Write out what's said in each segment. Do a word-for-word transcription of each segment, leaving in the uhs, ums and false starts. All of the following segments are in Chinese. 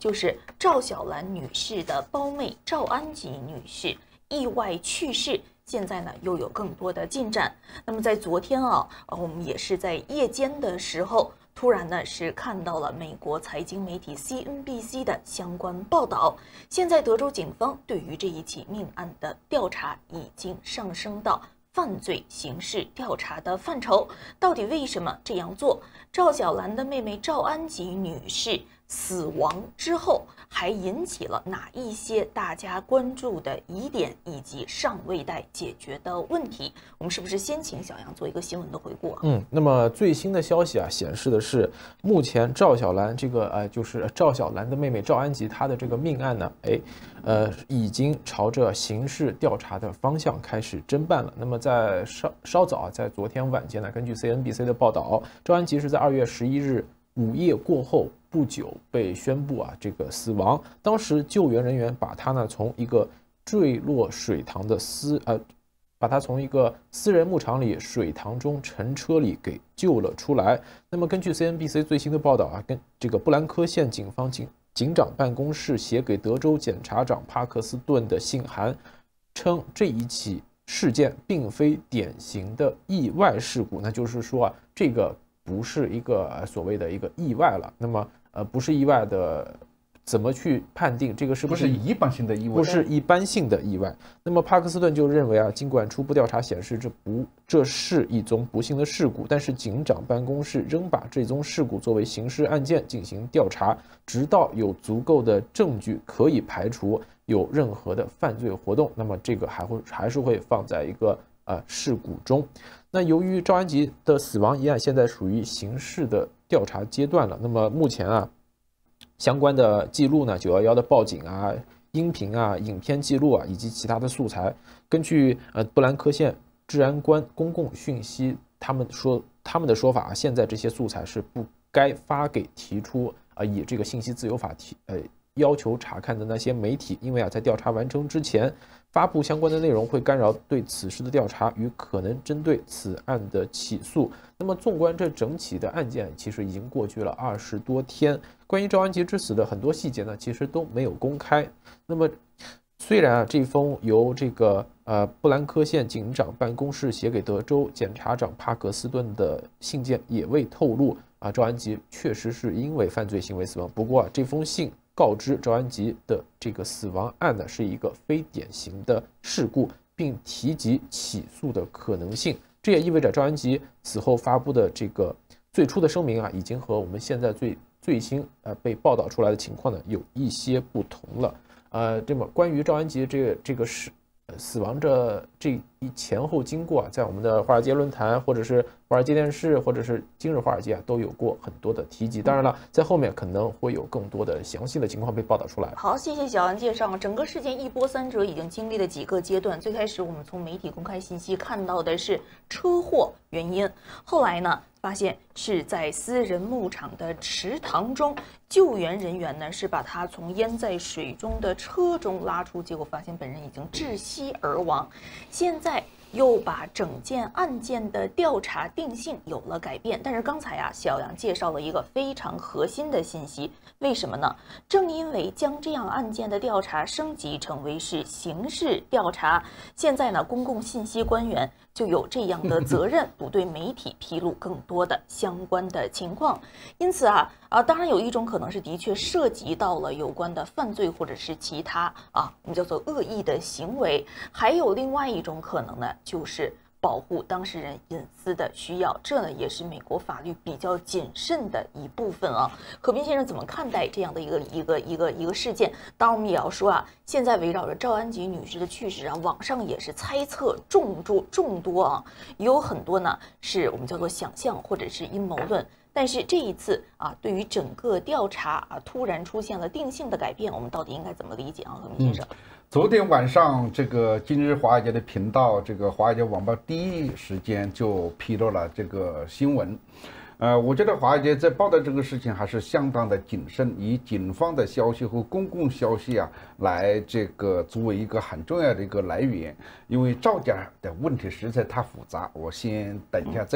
就是赵小兰女士的胞妹赵安吉女士意外去世。现在呢，又有更多的进展。那么在昨天啊，我们也是在夜间的时候，突然呢是看到了美国财经媒体 C N B C 的相关报道。现在德州警方对于这一起命案的调查已经上升到犯罪刑事调查的范畴。到底为什么这样做？赵小兰的妹妹赵安吉女士死亡之后，还引起了哪一些大家关注的疑点，以及尚未待解决的问题？我们是不是先请小杨做一个新闻的回顾啊？ 嗯，那么最新的消息啊，显示的是，目前赵小兰这个呃，就是赵小兰的妹妹赵安吉，她的这个命案呢，哎，呃，已经朝着刑事调查的方向开始侦办了。那么在稍稍早啊，在昨天晚间呢，根据 C N B C 的报道，赵安吉是在二月十一日午夜过后不久被宣布啊这个死亡。当时救援人员把他呢从一个坠落水塘的私呃，把他从一个私人牧场里水塘中沉车里给救了出来。那么根据 C N B C 最新的报道啊，跟这个布兰科县警方警警长办公室写给德州检察长帕克斯顿的信函称，这一起事件并非典型的意外事故，那就是说啊，这个不是一个所谓的一个意外了。那么呃，不是意外的，怎么去判定这个是不是一般性的意外？ 不是一般性的意外。那么帕克斯顿就认为啊，尽管初步调查显示这不这是一宗不幸的事故，但是警长办公室仍把这宗事故作为刑事案件进行调查，直到有足够的证据可以排除有任何的犯罪活动，那么这个还会还是会放在一个呃事故中。那由于赵安吉的死亡一案现在属于刑事的调查阶段了，那么目前啊，相关的记录呢，九一一的报警啊、音频啊、影片记录啊，以及其他的素材，根据呃布兰科县治安官公共讯息，他们说他们的说法啊，现在这些素材是不该发给提出啊、呃、以这个信息自由法提呃要求查看的那些媒体，因为啊在调查完成之前发布相关的内容会干扰对此事的调查与可能针对此案的起诉。那么纵观这整起的案件，其实已经过去了二十多天，关于赵安吉之死的很多细节呢，其实都没有公开。那么虽然啊这封由这个呃布兰科县警长办公室写给德州检察长帕克斯顿的信件也未透露啊赵安吉确实是因为犯罪行为死亡，不过啊这封信告知赵安吉的这个死亡案呢是一个非典型的事故，并提及起诉的可能性。这也意味着赵安吉死后发布的这个最初的声明啊，已经和我们现在最最新呃被报道出来的情况呢有一些不同了。呃，这么关于赵安吉这个这个事死亡这这一前后经过啊，在我们的华尔街论坛，或者是华尔街电视，或者是今日华尔街啊，都有过很多的提及。当然了，在后面可能会有更多的详细的情况被报道出来。 好，谢谢小杨介绍。整个事件一波三折，已经经历了几个阶段。最开始我们从媒体公开信息看到的是车祸原因，后来呢，发现是在私人牧场的池塘中，救援人员呢是把他从淹在水中的车中拉出，结果发现本人已经窒息而亡。现在又把整件案件的调查定性有了改变，但是刚才啊，小杨介绍了一个非常核心的信息，为什么呢？正因为将这样案件的调查升级成为是刑事调查，现在呢，公共信息官员就有这样的责任，不对媒体披露更多的相关的情况。因此啊啊，当然有一种可能是的确涉及到了有关的犯罪或者是其他啊，我们叫做恶意的行为，还有另外一种可能呢，就是保护当事人隐私的需要，这呢也是美国法律比较谨慎的一部分啊。可斌先生怎么看待这样的一个一个一个一个事件？当然我们也要说啊，现在围绕着赵安吉女士的去世啊，网上也是猜测众多众多啊，有很多呢是我们叫做想象或者是阴谋论。但是这一次啊，对于整个调查啊，突然出现了定性的改变，我们到底应该怎么理解啊？可斌先生。 嗯昨天晚上，这个今日华尔街的频道，这个华尔街网报第一时间就披露了这个新闻。呃，我觉得华尔街在报道这个事情还是相当的谨慎，以警方的消息和公共消息啊，来这个作为一个很重要的一个来源。因为造假的问题实在太复杂，我先等一下再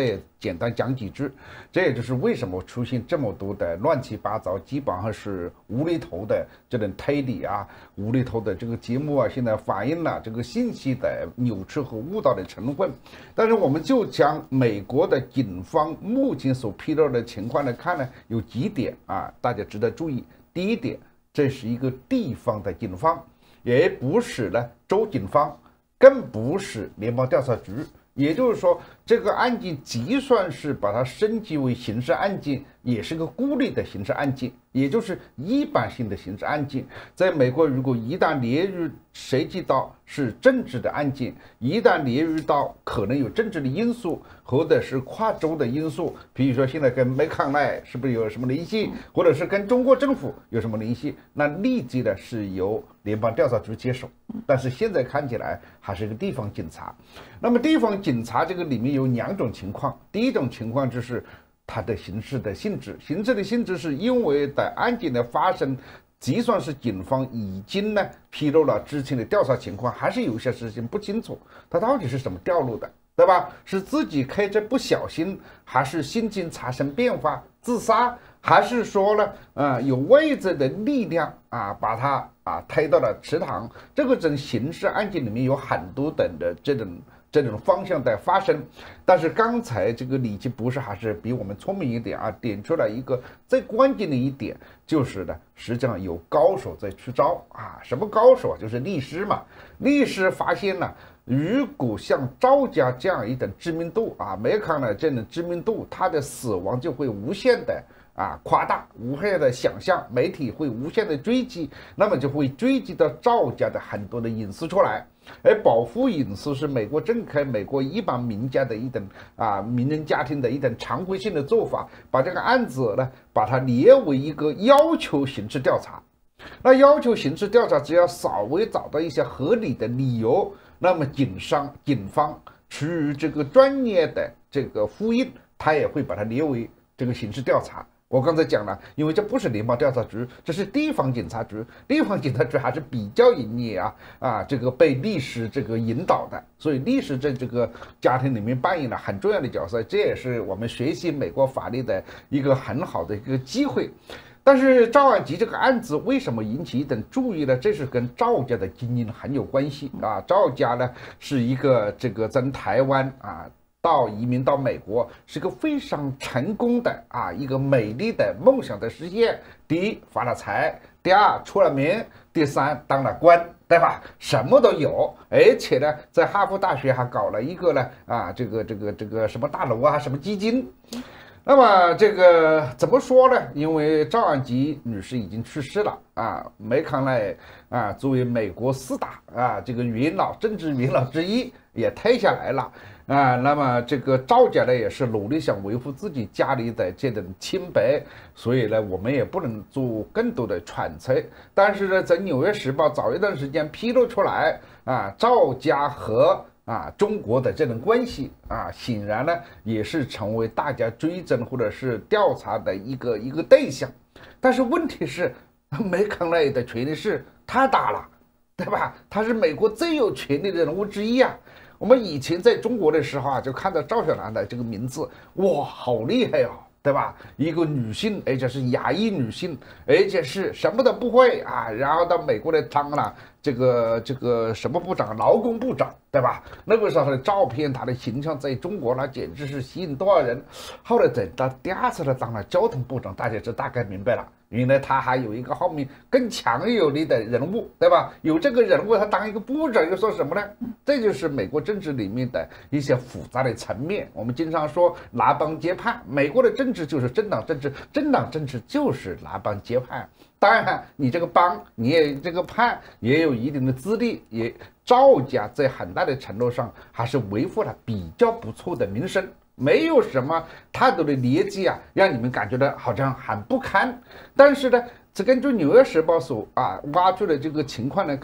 简单讲几句。这也就是为什么出现这么多的乱七八糟，基本上是无厘头的这种推理啊，无厘头的这个节目啊，现在反映了这个信息的扭曲和误导的成分。但是我们就将美国的警方目前所披露的情况来看呢，有几点啊，大家值得注意。第一点，这是一个地方的警方，也不是呢州警方，更不是联邦调查局。也就是说，这个案件即算是把它升级为刑事案件，也是个孤立的刑事案件，也就是一般性的刑事案件。在美国，如果一旦列入涉及到是政治的案件，一旦列入到可能有政治的因素，或者是跨州的因素，比如说现在跟麦康奈是不是有什么联系，或者是跟中国政府有什么联系，那立即的是由联邦调查局接手。但是现在看起来还是一个地方警察。那么地方警察这个里面有两种情况，第一种情况就是它的刑事的性质，刑事的性质是因为的案件的发生，即算是警方已经呢披露了之前的调查情况，还是有些事情不清楚，它到底是怎么掉落的，对吧？是自己开车不小心，还是心情产生变化自杀，还是说呢，啊、呃，有外在的力量啊把他啊推到了池塘？这个种刑事案件里面有很多等的这种这种方向的发生。但是刚才这个李奇博士还是比我们聪明一点啊，点出来一个最关键的一点，就是呢，实际上有高手在出招啊。什么高手啊？就是律师嘛。律师发现呢，如果像赵家这样一等知名度啊，麦康奈这种知名度，他的死亡就会无限的啊夸大，无限的想象，媒体会无限的追击，那么就会追击到赵家的很多的隐私出来。而保护隐私是美国政客、美国一般民家的一等啊名人家庭的一等常规性的做法，把这个案子呢，把它列为一个要求刑事调查。那要求刑事调查，只要稍微找到一些合理的理由，那么警商警方出于这个专业的这个呼应，他也会把它列为这个刑事调查。我刚才讲了，因为这不是联邦调查局，这是地方警察局，地方警察局还是比较营业啊啊，这个被律师这个引导的，所以律师在这个家庭里面扮演了很重要的角色，这也是我们学习美国法律的一个很好的一个机会。但是赵安吉这个案子为什么引起一点注意呢？这是跟赵家的经营很有关系啊。赵家呢是一个这个在台湾啊。到移民到美国是个非常成功的啊一个美丽的梦想的实现。第一发了财，第二出了名，第三当了官，对吧？什么都有，而且呢，在哈佛大学还搞了一个呢啊这个这个这个什么大楼啊，什么基金。那么这个怎么说呢？因为赵安吉女士已经去世了啊，麦康奈啊作为美国四大啊这个元老政治元老之一也退下来了。啊，那么这个赵家呢也是努力想维护自己家里的这种清白，所以呢我们也不能做更多的揣测。但是呢，在《纽约时报》早一段时间披露出来啊，赵家和啊中国的这种关系啊，显然呢也是成为大家追踪或者是调查的一个一个对象。但是问题是，麦康奈的权力是太大了，对吧？他是美国最有权力的人物之一啊。我们以前在中国的时候啊，就看到赵小兰的这个名字，哇，好厉害啊，对吧？一个女性，而且是亚裔女性，而且是什么都不会啊，然后到美国来当了这个这个什么部长，劳工部长，对吧？那个时候的照片，她的形象在中国那简直是吸引多少人。后来等到第二次他当了交通部长，大家就大概明白了。原来他还有一个后面更强有力的人物，对吧？有这个人物，他当一个部长又说什么呢？这就是美国政治里面的一些复杂的层面。我们经常说拉帮结派，美国的政治就是政党政治，政党政治就是拉帮结派。当然，你这个帮，你也这个派也有一定的资历，也赵家在很大的程度上还是维护了比较不错的名声。没有什么太多的劣迹啊，让你们感觉到好像很不堪。但是呢，这根据《纽约时报》所啊挖出的这个情况来看呢，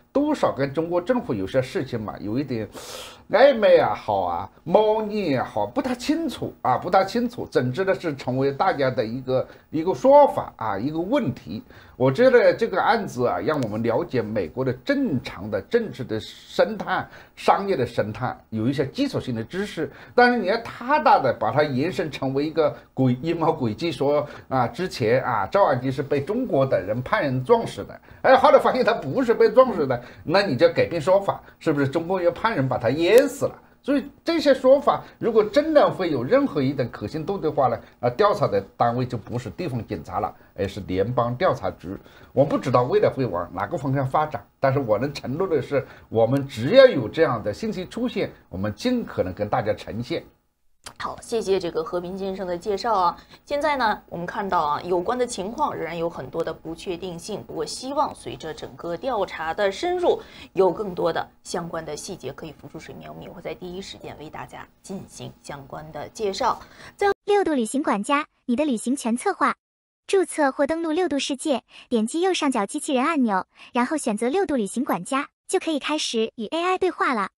多少跟中国政府有些事情嘛，有一点暧昧啊，好啊，模拟也好，不太清楚啊，不太清楚，总之呢是成为大家的一个一个说法啊，一个问题。我觉得这个案子啊，让我们了解美国的正常的政治的生态、商业的生态，有一些基础性的知识。但是你要太大的把它延伸成为一个诡阴谋诡计，说啊，之前啊赵安基是被中国的人派人撞死的，哎，后来发现他不是被撞死的，那你就改变说法，是不是中国人派人把他淹死了？所以这些说法，如果真的会有任何一点可信度的话呢，啊，调查的单位就不是地方警察了，而是联邦调查局。我不知道未来会往哪个方向发展，但是我能承诺的是，我们只要有这样的信息出现，我们尽可能跟大家呈现。 好，谢谢这个和平先生的介绍啊。现在呢，我们看到啊，有关的情况仍然有很多的不确定性。不过，希望随着整个调查的深入，有更多的相关的细节可以浮出水面，我们也会在第一时间为大家进行相关的介绍。在六度旅行管家，你的旅行全策划。注册或登录六度世界，点击右上角机器人按钮，然后选择六度旅行管家，就可以开始与 A I 对话了。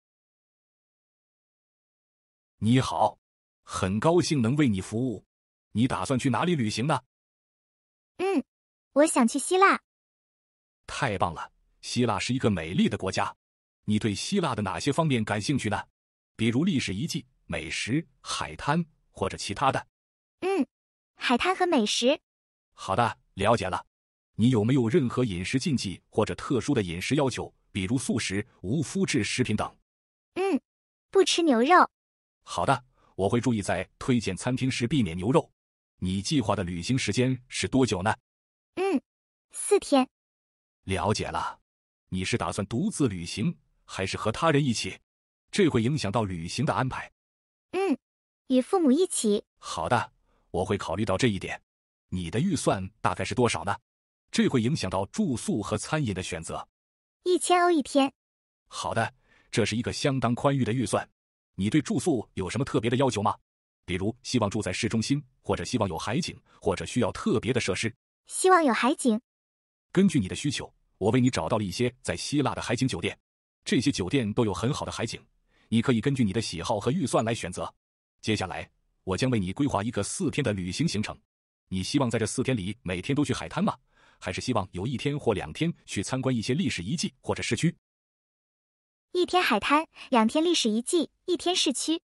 你好，很高兴能为你服务。你打算去哪里旅行呢？ 嗯，我想去希腊。 太棒了，希腊是一个美丽的国家。你对希腊的哪些方面感兴趣呢？比如历史遗迹、美食、海滩或者其他的？ 嗯，海滩和美食。 好的，了解了。你有没有任何饮食禁忌或者特殊的饮食要求，比如素食、无麸质食品等？ 嗯，不吃牛肉。 好的，我会注意在推荐餐厅时避免牛肉。你计划的旅行时间是多久呢？ 嗯，四天。 了解了。你是打算独自旅行，还是和他人一起？这会影响到旅行的安排。 嗯，与父母一起。 好的，我会考虑到这一点。你的预算大概是多少呢？这会影响到住宿和餐饮的选择。 一千欧一天。 好的，这是一个相当宽裕的预算。你对住宿有什么特别的要求吗？比如希望住在市中心，或者希望有海景，或者需要特别的设施？ 希望有海景。 根据你的需求，我为你找到了一些在希腊的海景酒店。这些酒店都有很好的海景，你可以根据你的喜好和预算来选择。接下来，我将为你规划一个四天的旅行行程。你希望在这四天里每天都去海滩吗？还是希望有一天或两天去参观一些历史遗迹或者市区？ 一天海滩，两天历史遗迹，一天市区。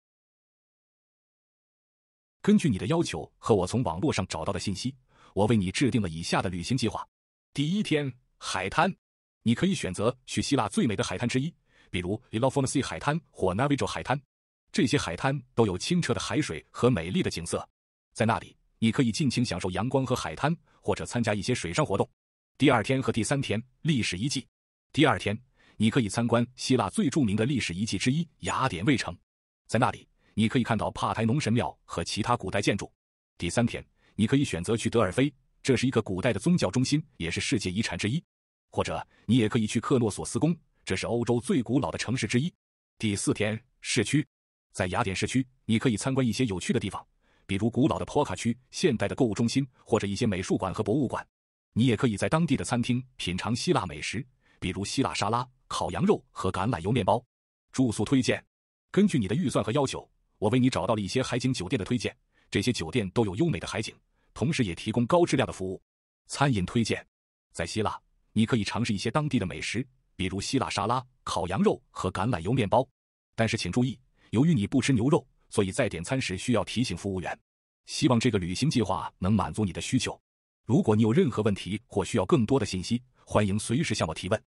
根据你的要求和我从网络上找到的信息，我为你制定了以下的旅行计划。第一天，海滩。你可以选择去希腊最美的海滩之一，比如 Elafonisi 海滩或 Navigo 海滩。这些海滩都有清澈的海水和美丽的景色。在那里，你可以尽情享受阳光和海滩，或者参加一些水上活动。第二天和第三天，历史遗迹。第二天，你可以参观希腊最著名的历史遗迹之一雅典卫城，在那里你可以看到帕台农神庙和其他古代建筑。第三天，你可以选择去德尔菲，这是一个古代的宗教中心，也是世界遗产之一。或者你也可以去克诺索斯宫，这是欧洲最古老的城市之一。第四天，市区。在雅典市区，你可以参观一些有趣的地方，比如古老的坡卡区、现代的购物中心，或者一些美术馆和博物馆。你也可以在当地的餐厅品尝希腊美食，比如希腊沙拉、烤羊肉和橄榄油面包。住宿推荐。根据你的预算和要求，我为你找到了一些海景酒店的推荐，这些酒店都有优美的海景，同时也提供高质量的服务。餐饮推荐。在希腊，你可以尝试一些当地的美食，比如希腊沙拉、烤羊肉和橄榄油面包。但是请注意，由于你不吃牛肉，所以在点餐时需要提醒服务员。希望这个旅行计划能满足你的需求。如果你有任何问题或需要更多的信息，欢迎随时向我提问。